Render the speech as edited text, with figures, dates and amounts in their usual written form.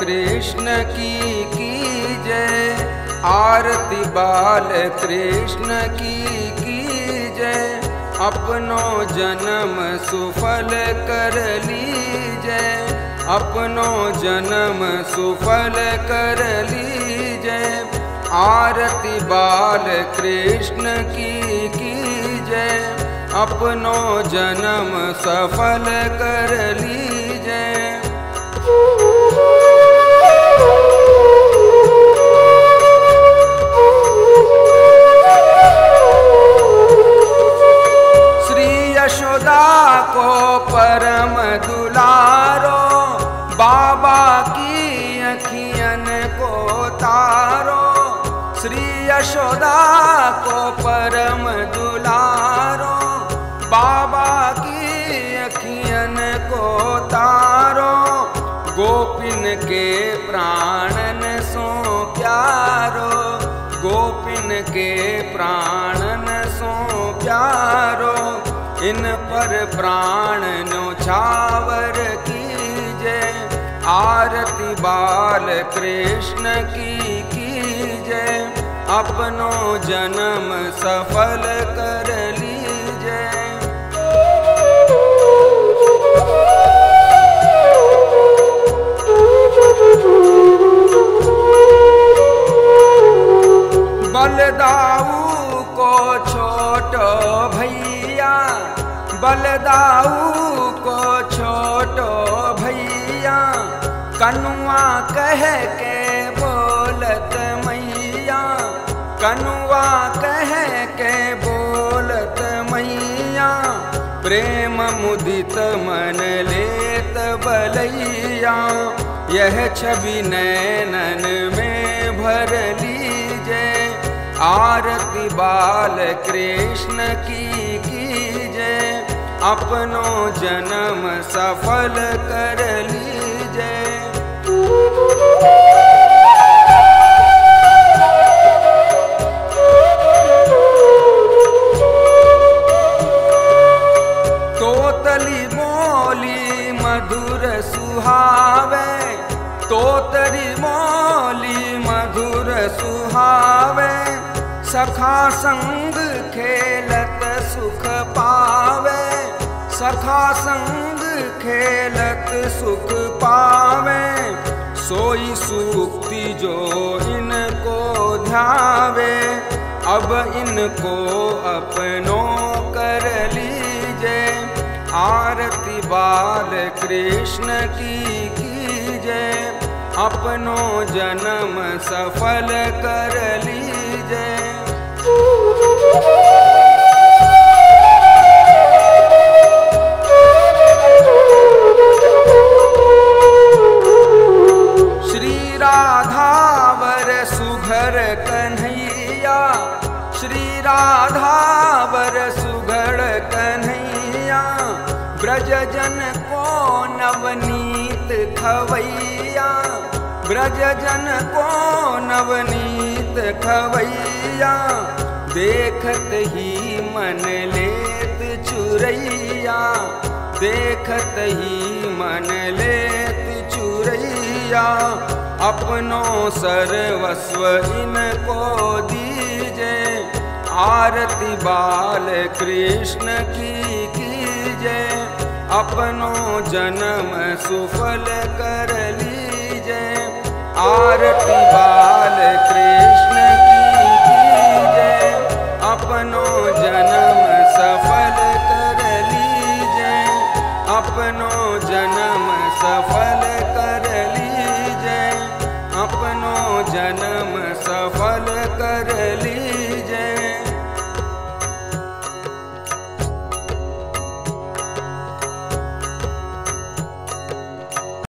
कृष्ण की जय। आरती बाल कृष्ण की जय। अपनो जन्म सुफल कर लीजय। अपनो जन्म सुफल कर लीजय। आरती बाल कृष्ण की जय। अपनो जन्म सफल कर लीजय। श्री यशोदा को परम दुलारो, बाबा की अखियन को तारो। श्री यशोदा को परम दुलारो, बाबा की अखियन को तारो। गोपिन के प्राणन सो प्यारो, गोपिन के प्राणन सो प्यारो। इन पर प्राण न्योछावर कीजय। आरती बाल कृष्ण की जय। अपनो जन्म सफल कर लीजय। बलदाऊ को छोटो भैया, बलदाऊ को छोटो भैया। कनुआ कह के बोलत मैया, कनुआ कह के बोलत मैया। प्रेम मुदित मन लेत बलैया। यह छवि नैनन में भर लीजय। आरती बाल कृष्ण की जय। अपनो जन्म सफल कर लीजय। तोतली बोली मधुर सुहावे, तोतली बोली मधुर सुहावे। सखा संग खेलत सुख पावे, सखा संग खेलत सुख पावे। सोई सूक्ति जो इनको ध्यावे। अब इनको अपनो कर लीजय। आरती बाल कृष्ण की जय। अपनो जन्म सफल कर लीजय। श्री राधावर सुघर कन्हैया, श्री राधावर सुघर कन्हैया। ब्रजजन को नवनीत खवैया, ब्रजजन को नवनीत खवैया। देखत ही मन लेत चुरैया, देखत ही मन लेत चुरैया। अपनो सर्वस्व इनको दीजय। आरती बाल कृष्ण की जय। अपनो जन्म सुफल कर लीजय। आरती बाल कृष्ण की जय। अपनो जन्म सफल कर लीजय। अपनो जन्म सफल कर लीजय। अपनो जन्म सफल कर लीजय।